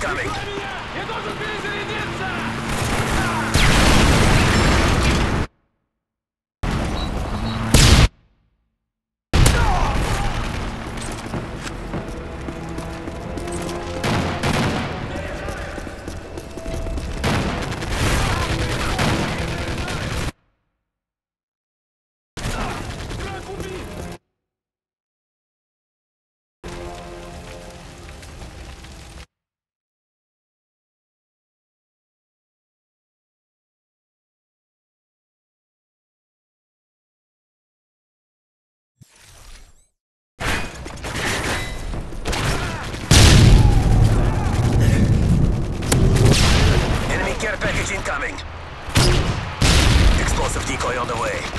incoming. Я должен перезарядиться! Enemy care package incoming. Explosive decoy on the way.